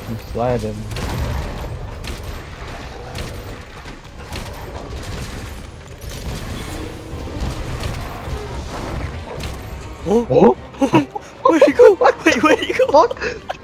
You slide him. Oh! Oh! Where'd he go? Wait, where'd he go? Fuck!